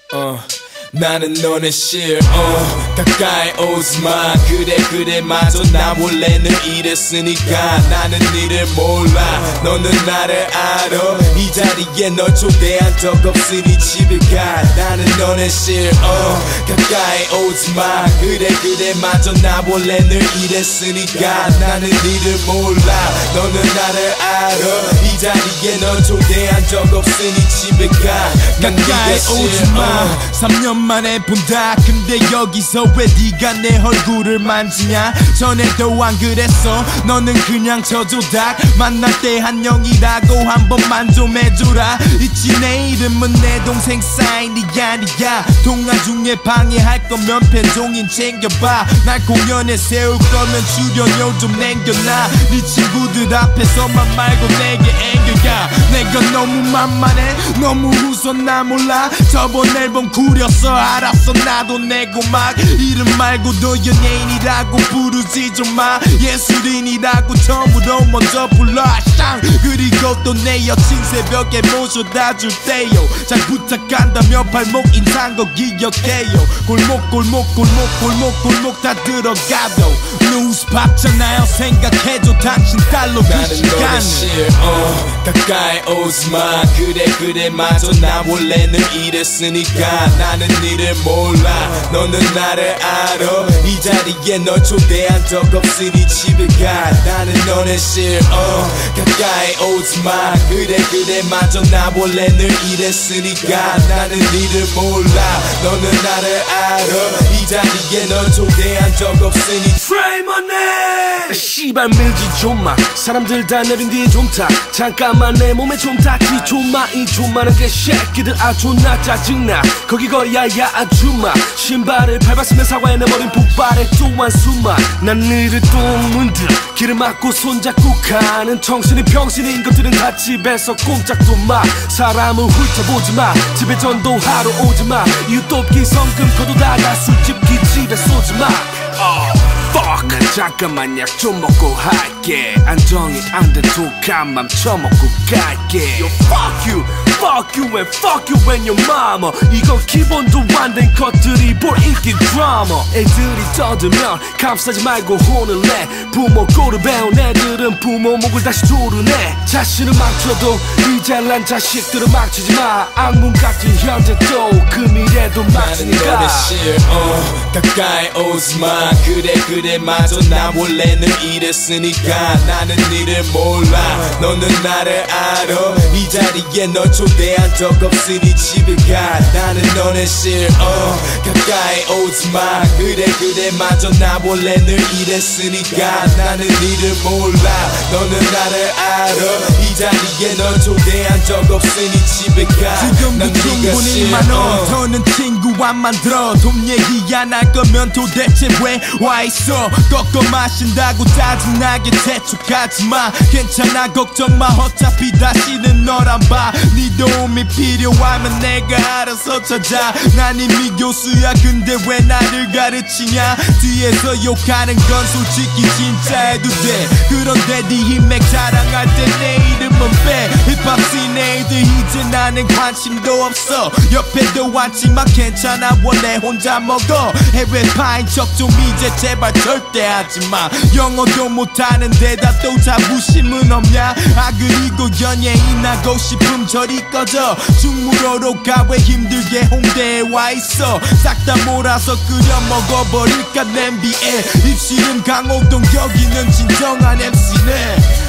나는 너네 싫어 가까이 오지마 그래 맞아 나 원래는 이랬으니까 나는 니를 몰라 너는 나를 알아 이 자리에 널 초대한 적 없으니 집에 가 나는 너네 싫어 가까이 오지마 그래 맞아 나 원래는 이랬으니까 나는 니를 몰라 너는 나를 알아 이 자리에 널 초대한 적 없으니 집에 가 가까이 오지마 3년 만에 본다 근데 여기서 왜 네가 내 얼굴을 만지냐 전에도 안 그랬어 너는 그냥 저조닥 만날 때 안녕이라고 한 번만 좀 해줘라 있지 내 이름은 내 동생 사인이 아니야 통화 중에 방해할 거면 팬종인 챙겨봐 날 공연에 세울 거면 출연료 좀 남겨놔 네 친구들 앞에서만 말고 내게 앵겨가 내가 너무 만만해 너무 웃었나 몰라 저번 앨범 구렸어 알았어 나도 내고 막 이름 말고도 연예인이라고 부르지 좀 마 예술인이라고 처음으로 먼저 불러 쌍 그리고 또 내 여친 새벽에 모셔다 줄 때요 잘 부탁한다며 발목 인상 거 기억해요 골목 다 들어가도 뉴스 봤잖아요 생각해줘 당신 딸로 그 시간을 가까이 오지마 그래 맞아 나 원래는 이랬으니까 나는 니를 몰라 너는 나를 알아 이 자리에 널 초대한 적 없으니 집에 가 나는 너네 싫어 가까이 오지마 그래 맞아 나 원래는 이랬으니까 나는 니를 몰라 너는 나를 알아 이 자리에 널 초대한 적 없으니 Try my name 씨발 밀지 좀마 사람들 다 내린 뒤에 좀 타 잠깐만 내 몸에 좀 닿기 좀마 이 좀 많은 게 새끼들 아 존나 짜증나 거기 거리야야 아줌마 신발을 밟았으면 사과해 내 머린 폭발해 또한 수마 난 니를 또 문득 길을 막고 손잡고 가는 정신이 병신인 것들은 다 집에서 꼼짝도 마 사람을 훑어보지마 집에 전도하러 오지마 이웃 돕기 성금 거두다가 술집 기집애 쏘지마 Fuck 난 잠깐만 약 좀 먹고 할게 안정이 안 돼 독한 맘 처먹고 갈게 Yo fuck you and fuck you and your mama 이건 기본도 안 된 것들이 볼 인기 드라마 애들이 떠들면 감싸지 말고 혼을 내 부모 꼴을 배운 애들은 부모 목을 다시 조르네 자신을 망쳐도 이 잘난 자식들은 망치지 마 악몽 같은 현재도 그 미래도 망치니까 나는 너네 싫어 가까이 오지마 그래 맞아 나 원래는 이랬으니까 나는 니를 몰라 너는 나를 알아 이 자리에 널 초대한 적 없으니 집에 가 나는 너네 싫어 가까이 오지마 그래 맞아 나 원래는 이랬으니까 나는 니를 몰라 너는 나를 알아 이 자리에 널 초대한 적 없으니 집에 가 지금도 충분히 많어 더는 친구 안 만들어 돈 얘기 안 할 거면 도대체 왜 와있어 꺾어 마신다고 짜증나게 재촉하지마 괜찮아 걱정마 어차피 다시는 널 안 봐 네 도움이 필요하면 내가 알아서 찾아 난 이미 교수야 근데 왜 나를 가르치냐 뒤에서 욕하는 건 솔직히 진짜 해도 돼 그런데 네 인맥 자랑할 때 내 이름은 빼 힙합 씬 애들 이제 나는 관심도 없어 옆에도 앉지마 괜찮아 원래 혼자 먹어 해외 파인 척 좀 이제 제발 절대 하지마 영어도 못하는 데다 또 자부심은 없냐 아 그리고 연예인하고 싶음 저리 꺼져 충무로로 가 왜 힘들게 홍대에 와있어 싹 다 몰아서 끓여 먹어버릴까 냄비에 입시름 강호동 여기는 진정한 MC네